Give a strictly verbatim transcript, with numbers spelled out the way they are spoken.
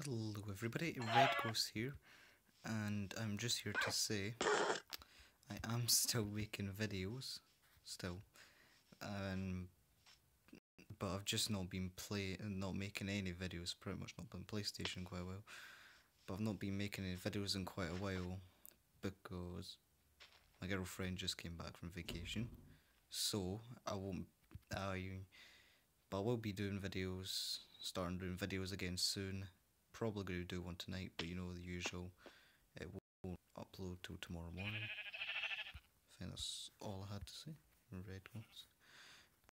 Hello everybody, Red Ghost here, and I'm just here to say I am still making videos, still, um, but I've just not been play, not making any videos. Pretty much not been PlayStation quite a while, but I've not been making any videos in quite a while because my girlfriend just came back from vacation, so I won't. I, but I will be doing videos, starting doing videos again soon. Probably going to do one tonight, but you know the usual. It won't upload till tomorrow morning. I think that's all I had to say. Red ones.